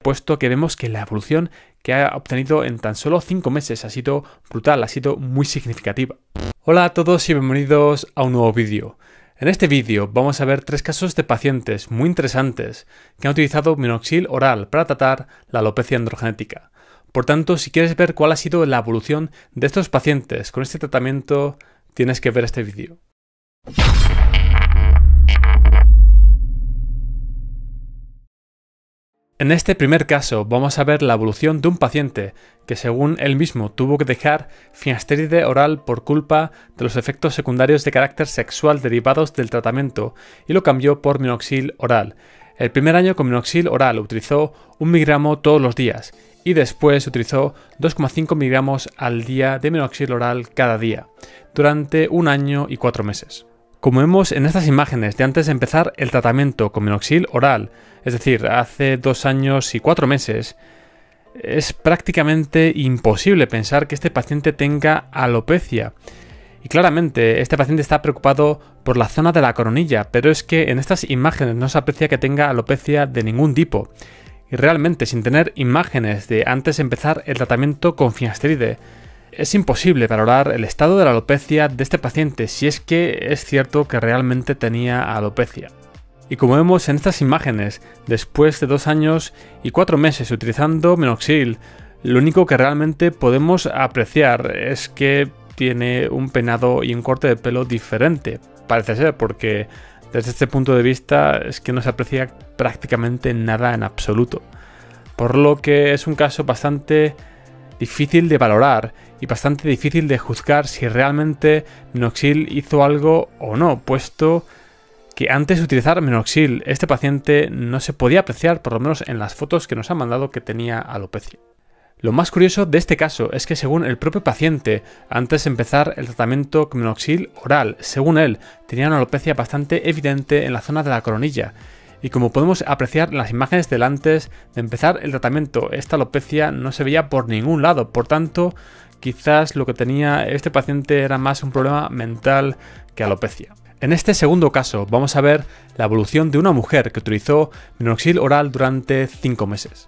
puesto que vemos que la evolución que ha obtenido en tan solo 5 meses ha sido brutal, ha sido muy significativa. Hola a todos y bienvenidos a un nuevo vídeo. En este vídeo vamos a ver 3 casos de pacientes muy interesantes que han utilizado minoxidil oral para tratar la alopecia androgenética. Por tanto, si quieres ver cuál ha sido la evolución de estos pacientes con este tratamiento, tienes que ver este vídeo. En este primer caso vamos a ver la evolución de un paciente que, según él mismo, tuvo que dejar finasteride oral por culpa de los efectos secundarios de carácter sexual derivados del tratamiento y lo cambió por minoxidil oral. El primer año con minoxidil oral utilizó 1 miligramo todos los días y después utilizó 2,5 miligramos al día de minoxidil oral cada día, durante 1 año y 4 meses. Como vemos en estas imágenes de antes de empezar el tratamiento con minoxidil oral, es decir, hace 2 años y 4 meses, es prácticamente imposible pensar que este paciente tenga alopecia. Y claramente este paciente está preocupado por la zona de la coronilla, pero es que en estas imágenes no se aprecia que tenga alopecia de ningún tipo. Y realmente, sin tener imágenes de antes de empezar el tratamiento con finasteride, es imposible valorar el estado de la alopecia de este paciente si es que es cierto que realmente tenía alopecia. Y como vemos en estas imágenes, después de 2 años y 4 meses utilizando minoxidil, lo único que realmente podemos apreciar es que tiene un peinado y un corte de pelo diferente. Parece ser, porque desde este punto de vista es que no se aprecia prácticamente nada en absoluto. Por lo que es un caso bastante difícil de valorar y bastante difícil de juzgar si realmente minoxidil hizo algo o no, puesto que antes de utilizar minoxidil este paciente no se podía apreciar, por lo menos en las fotos que nos han mandado, que tenía alopecia. Lo más curioso de este caso es que, según el propio paciente, antes de empezar el tratamiento con minoxidil oral, según él, tenía una alopecia bastante evidente en la zona de la coronilla. Y como podemos apreciar en las imágenes del antes de empezar el tratamiento, esta alopecia no se veía por ningún lado. Por tanto, quizás lo que tenía este paciente era más un problema mental que alopecia. En este segundo caso vamos a ver la evolución de una mujer que utilizó minoxidil oral durante 5 meses.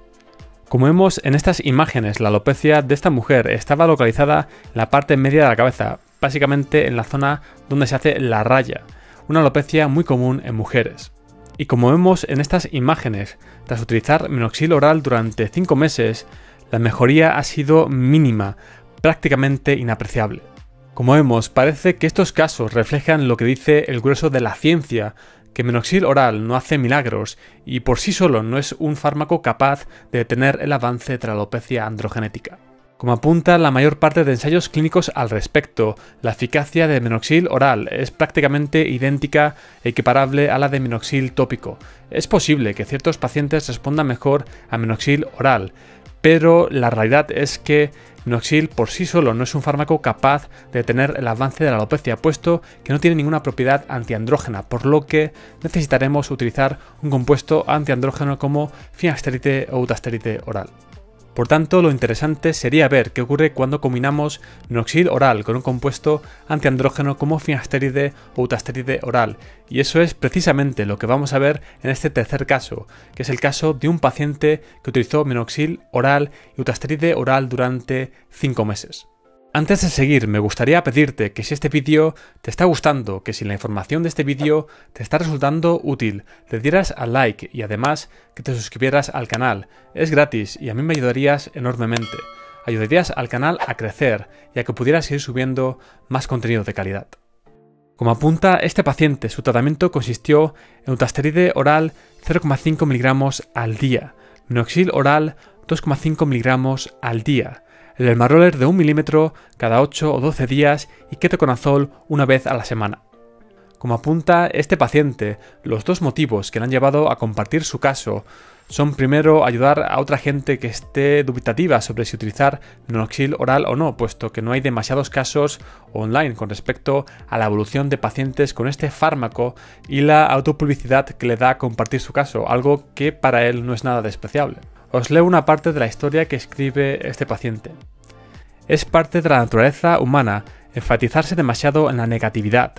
Como vemos en estas imágenes, la alopecia de esta mujer estaba localizada en la parte media de la cabeza, básicamente en la zona donde se hace la raya, una alopecia muy común en mujeres. Y como vemos en estas imágenes, tras utilizar minoxidil oral durante 5 meses, la mejoría ha sido mínima, prácticamente inapreciable. Como vemos, parece que estos casos reflejan lo que dice el grueso de la ciencia, que minoxidil oral no hace milagros y por sí solo no es un fármaco capaz de detener el avance de la alopecia androgenética. Como apunta la mayor parte de ensayos clínicos al respecto, la eficacia de minoxidil oral es prácticamente idéntica e equiparable a la de minoxidil tópico. Es posible que ciertos pacientes respondan mejor a minoxidil oral, pero la realidad es que minoxidil por sí solo no es un fármaco capaz de detener el avance de la alopecia, puesto que no tiene ninguna propiedad antiandrógena, por lo que necesitaremos utilizar un compuesto antiandrógeno como finasteride o utasteride oral. Por tanto, lo interesante sería ver qué ocurre cuando combinamos minoxidil oral con un compuesto antiandrógeno como finasteride o utasteride oral, y eso es precisamente lo que vamos a ver en este tercer caso, que es el caso de un paciente que utilizó minoxidil oral y utasteride oral durante 5 meses. Antes de seguir, me gustaría pedirte que si este vídeo te está gustando, que si la información de este vídeo te está resultando útil, le dieras al like y además que te suscribieras al canal. Es gratis y a mí me ayudarías enormemente. Ayudarías al canal a crecer y a que pudieras ir subiendo más contenido de calidad. Como apunta este paciente, su tratamiento consistió en utasteride oral 0,5 miligramos al día, minoxidil oral 2,5 miligramos al día, el Dermaroller de 1 milímetro cada 8 o 12 días y ketoconazol una vez a la semana. Como apunta este paciente, los 2 motivos que le han llevado a compartir su caso son, primero, ayudar a otra gente que esté dubitativa sobre si utilizar minoxidil oral o no, puesto que no hay demasiados casos online con respecto a la evolución de pacientes con este fármaco y la autopublicidad que le da a compartir su caso, algo que para él no es nada despreciable. Os leo una parte de la historia que escribe este paciente. Es parte de la naturaleza humana enfatizarse demasiado en la negatividad.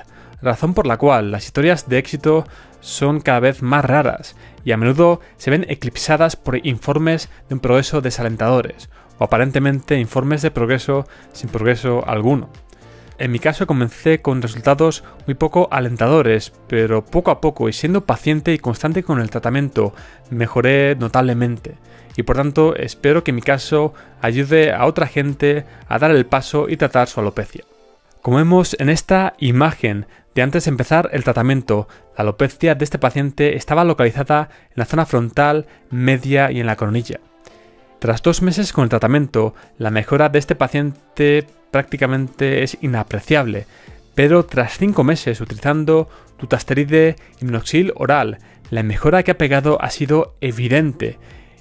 razón por la cual las historias de éxito son cada vez más raras y a menudo se ven eclipsadas por informes de un progreso desalentadores o aparentemente informes de progreso sin progreso alguno. En mi caso comencé con resultados muy poco alentadores, pero poco a poco y siendo paciente y constante con el tratamiento mejoré notablemente y por tanto espero que mi caso ayude a otra gente a dar el paso y tratar su alopecia. Como vemos en esta imagen de antes de empezar el tratamiento, la alopecia de este paciente estaba localizada en la zona frontal, media y en la coronilla. Tras 2 meses con el tratamiento, la mejora de este paciente prácticamente es inapreciable, pero tras 5 meses utilizando dutasteride y minoxidil oral, la mejora que ha pegado ha sido evidente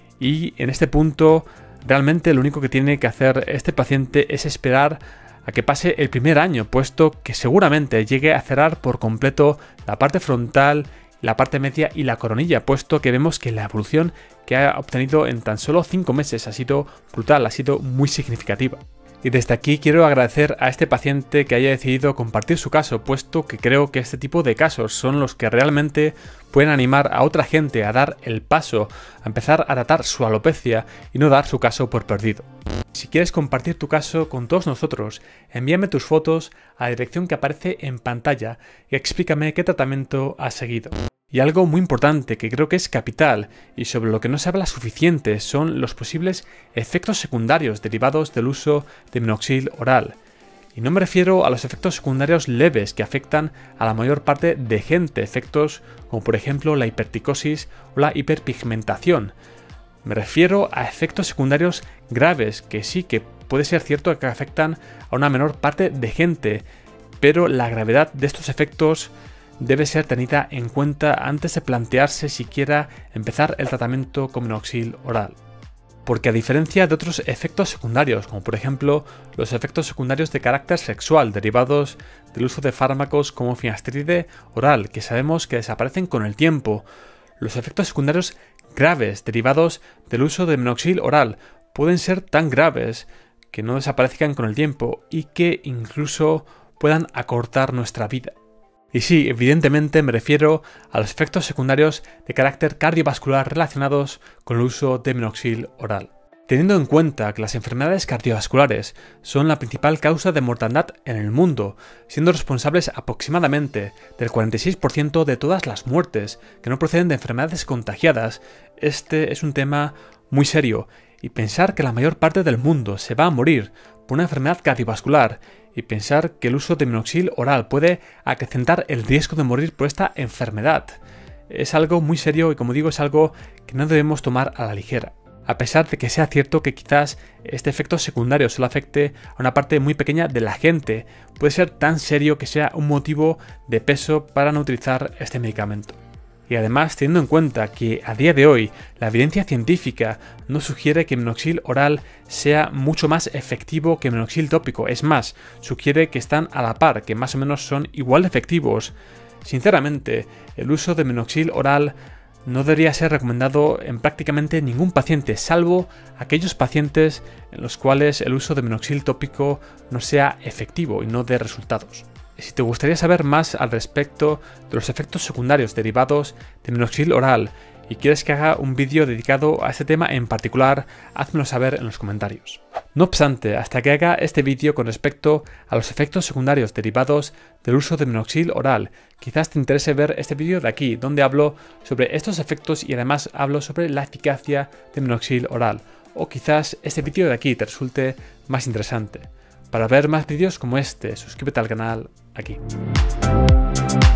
y en este punto realmente lo único que tiene que hacer este paciente es esperar a que pase el primer año, puesto que seguramente llegue a cerrar por completo la parte frontal, la parte media y la coronilla, puesto que vemos que la evolución que ha obtenido en tan solo 5 meses ha sido brutal, ha sido muy significativa. Y desde aquí quiero agradecer a este paciente que haya decidido compartir su caso, puesto que creo que este tipo de casos son los que realmente pueden animar a otra gente a dar el paso, a empezar a tratar su alopecia y no dar su caso por perdido. Si quieres compartir tu caso con todos nosotros, envíame tus fotos a la dirección que aparece en pantalla y explícame qué tratamiento has seguido. Y algo muy importante que creo que es capital y sobre lo que no se habla suficiente son los posibles efectos secundarios derivados del uso de minoxidil oral. Y no me refiero a los efectos secundarios leves que afectan a la mayor parte de gente, efectos como por ejemplo la hipertricosis o la hiperpigmentación. Me refiero a efectos secundarios graves que sí que puede ser cierto que afectan a una menor parte de gente, pero la gravedad de estos efectos debe ser tenida en cuenta antes de plantearse siquiera empezar el tratamiento con minoxidil oral. Porque a diferencia de otros efectos secundarios, como por ejemplo los efectos secundarios de carácter sexual derivados del uso de fármacos como finasteride oral, que sabemos que desaparecen con el tiempo, los efectos secundarios graves derivados del uso de minoxidil oral pueden ser tan graves que no desaparezcan con el tiempo y que incluso puedan acortar nuestra vida. Y sí, evidentemente me refiero a los efectos secundarios de carácter cardiovascular relacionados con el uso de minoxidil oral. Teniendo en cuenta que las enfermedades cardiovasculares son la principal causa de mortandad en el mundo, siendo responsables aproximadamente del 46% de todas las muertes que no proceden de enfermedades contagiadas, este es un tema muy serio, y pensar que la mayor parte del mundo se va a morir por una enfermedad cardiovascular y pensar que el uso de minoxidil oral puede acrecentar el riesgo de morir por esta enfermedad es algo muy serio y, como digo, es algo que no debemos tomar a la ligera. A pesar de que sea cierto que quizás este efecto secundario solo afecte a una parte muy pequeña de la gente, puede ser tan serio que sea un motivo de peso para no utilizar este medicamento. Y además, teniendo en cuenta que a día de hoy la evidencia científica no sugiere que minoxidil oral sea mucho más efectivo que minoxidil tópico, es más, sugiere que están a la par, que más o menos son igual de efectivos. Sinceramente, el uso de minoxidil oral no debería ser recomendado en prácticamente ningún paciente, salvo aquellos pacientes en los cuales el uso de minoxidil tópico no sea efectivo y no dé resultados. Si te gustaría saber más al respecto de los efectos secundarios derivados de minoxidil oral y quieres que haga un vídeo dedicado a este tema en particular, házmelo saber en los comentarios. No obstante, hasta que haga este vídeo con respecto a los efectos secundarios derivados del uso de minoxidil oral, quizás te interese ver este vídeo de aquí, donde hablo sobre estos efectos y además hablo sobre la eficacia de minoxidil oral, o quizás este vídeo de aquí te resulte más interesante. Para ver más vídeos como este, suscríbete al canal aquí.